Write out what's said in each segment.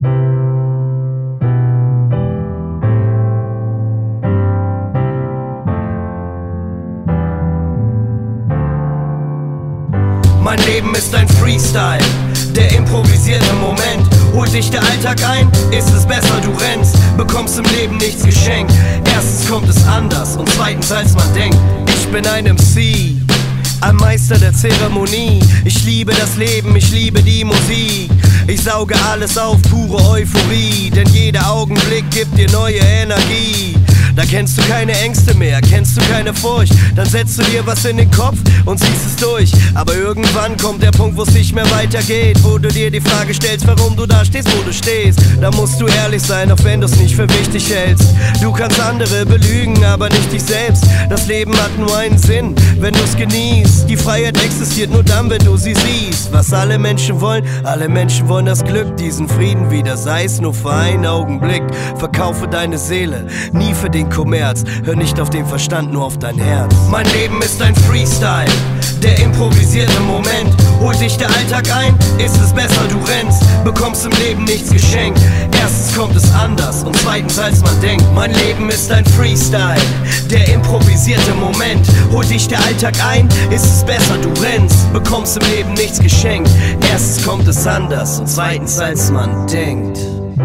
Mein Leben ist ein Freestyle, der improvisierte Moment. Holt dich der Alltag ein, ist es besser, du rennst. Bekommst im Leben nichts geschenkt. Erstens kommt es anders und zweitens als man denkt. Ich bin ein MC, ein Meister der Zeremonie. Ich liebe das Leben, ich liebe die Musik. Ich sauge alles auf, pure Euphorie. Denn jeder Augenblick gibt dir neue Energie. Da kennst du keine Ängste mehr, kennst du keine Furcht. Dann setzt du dir was in den Kopf und ziehst es durch. Aber irgendwann kommt der Punkt, wo es nicht mehr weitergeht, wo du dir die Frage stellst, warum du da stehst, wo du stehst. Da musst du ehrlich sein, auch wenn du es nicht für wichtig hältst. Du kannst andere belügen, aber nicht dich selbst. Das Leben hat nur einen Sinn, wenn du es genießt. Die Freiheit existiert nur dann, wenn du sie siehst. Was alle Menschen wollen das Glück, diesen Frieden wieder, sei es nur für einen Augenblick. Verkaufe deine Seele, nie für den Kommerz. Hör nicht auf den Verstand, nur auf dein Herz. Mein Leben ist ein Freestyle, der improvisierte Moment. Holt dich der Alltag ein, ist es besser, du rennst. Bekommst im Leben nichts geschenkt. Erstens kommt es anders und zweitens als man denkt. Mein Leben ist ein Freestyle, der improvisierte Moment. Holt dich der Alltag ein, ist es besser, du rennst. Bekommst im Leben nichts geschenkt. Erstens kommt es anders und zweitens als man denkt.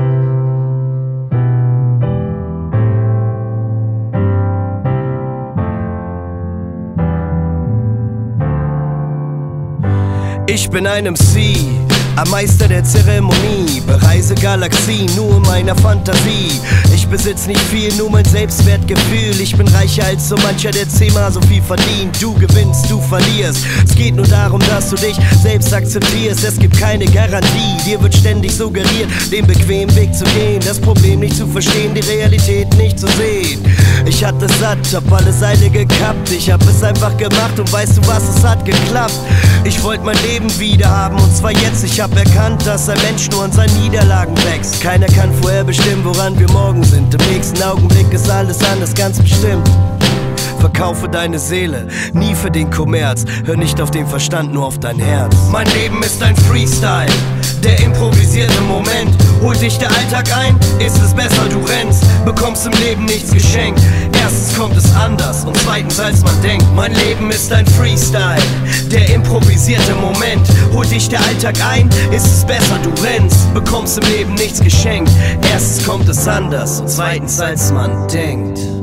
Ich bin ein MC, ein Meister der Zeremonie. Bereise Galaxien nur in meiner Fantasie. Ich besitz nicht viel, nur mein Selbstwertgefühl. Ich bin reicher als so mancher, der 10-mal so viel verdient. Du gewinnst, du verlierst. Es geht nur darum, dass du dich selbst akzeptierst. Es gibt keine Garantie, dir wird ständig suggeriert, den bequemen Weg zu gehen. Das Problem nicht zu verstehen, die Realität nicht zu sehen. Ich hatte satt, hab alle Seile gekappt. Ich hab es einfach gemacht und weißt du was, es hat geklappt. Ich wollte mein Leben wieder haben und zwar jetzt. Ich hab erkannt, dass ein Mensch nur an seinen Niederlagen wächst. Keiner kann vorher bestimmen, woran wir morgen sind. Im nächsten Augenblick ist alles anders, ganz bestimmt. Verkaufe deine Seele, nie für den Kommerz. Hör nicht auf den Verstand, nur auf dein Herz. Mein Leben ist ein Freestyle, der improvisierte Moment. Holt dich der Alltag ein, ist es besser, du rennst. Bekommst im Leben nichts geschenkt. Erstens kommt es anders und zweitens als man denkt. Mein Leben ist ein Freestyle, der improvisierte Moment. Holt dich der Alltag ein, ist es besser, du rennst. Bekommst im Leben nichts geschenkt. Erstens kommt es anders und zweitens als man denkt.